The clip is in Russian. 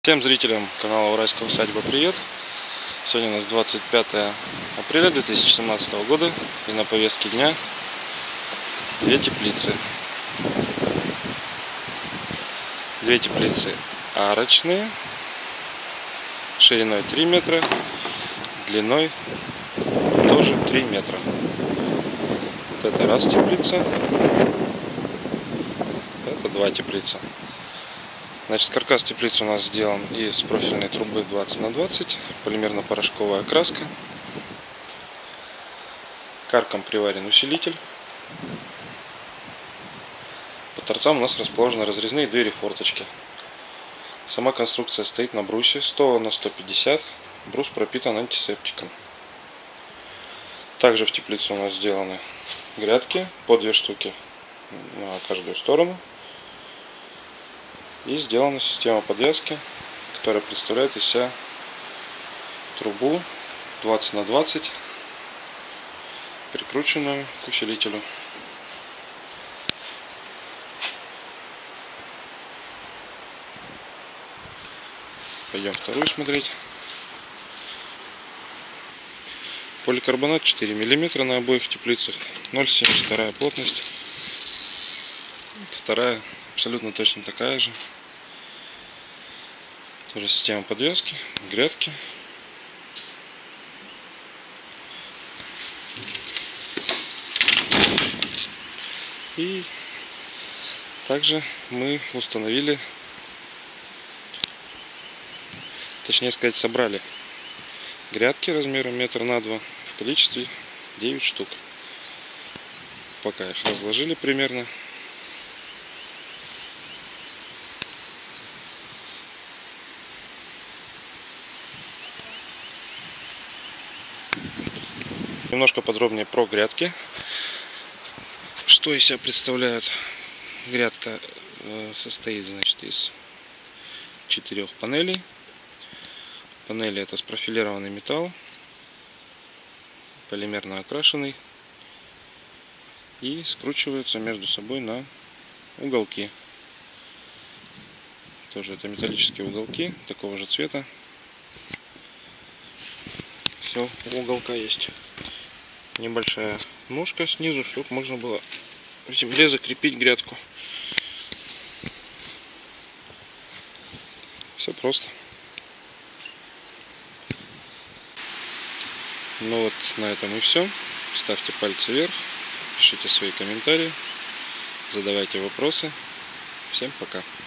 Всем зрителям канала Уральская усадьба привет! Сегодня у нас 25 апреля 2017 года и на повестке дня две теплицы. Две теплицы арочные, шириной 3 метра, длиной тоже 3 метра. Вот это раз теплица, это два теплица. Значит, каркас теплицы у нас сделан из профильной трубы 20 на 20, полимерно-порошковая краска. Карком приварен усилитель. По торцам у нас расположены разрезные двери-форточки. Сама конструкция стоит на брусе 100 на 150. Брус пропитан антисептиком. Также в теплице у нас сделаны грядки по 2 штуки на каждую сторону. И сделана система подвески, которая представляет из себя трубу 20 на 20, прикрученную к усилителю. Пойдем вторую смотреть. Поликарбонат 4 мм на обоих теплицах, 0,72 плотность. Вторая абсолютно точно такая же. Тоже система подвески, грядки. И также мы установили, точнее сказать, собрали грядки размером 1 на 2 в количестве 9 штук. Пока их разложили примерно. Немножко подробнее про грядки. Что из себя представляют? Грядка состоит, значит, из 4 панелей. Панели — это спрофилированный металл, полимерно окрашенный, и скручиваются между собой на уголки. Тоже это металлические уголки такого же цвета. Все, у уголка есть небольшая ножка снизу, чтобы можно было в земле закрепить грядку. Все просто. Ну вот, на этом и все. Ставьте пальцы вверх, пишите свои комментарии, задавайте вопросы. Всем пока.